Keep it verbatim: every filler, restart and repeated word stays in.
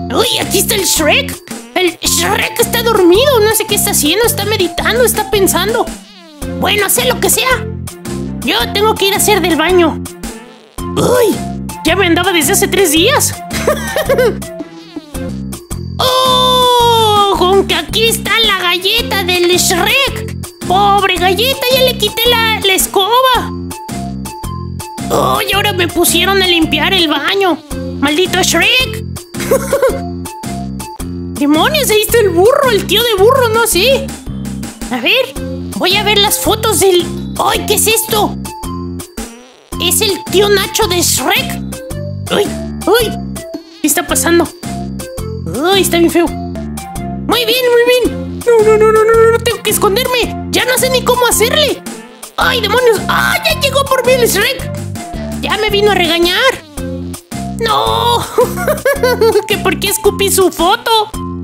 Uy, aquí está el Shrek. El Shrek está dormido, no sé qué está haciendo, está meditando, está pensando. Bueno, sé lo que sea. Yo tengo que ir a hacer del baño. Uy, ya me andaba desde hace tres días. ¡Oh! Con que aquí está la galleta del Shrek. Pobre galleta, ya le quité la, la escoba. ¡Oh! Y ahora me pusieron a limpiar el baño. ¡Maldito Shrek! ¡Demonios! Ahí está el burro, el tío de burro, no sé. A ver, voy a ver las fotos del... ¡Ay! ¿Qué es esto? ¿Es el tío Nacho de Shrek? ¡Uy! ¡Uy! ¿Qué está pasando? ¡Uy! Está bien feo. Muy bien, muy bien. No, no, no, no, no, no, tengo que esconderme. Ya no sé ni cómo hacerle. ¡Ay, demonios! ¡Ah! Ya llegó por mí el Shrek. Ya me vino a regañar. ¡No! ¿Que por qué escupí su foto?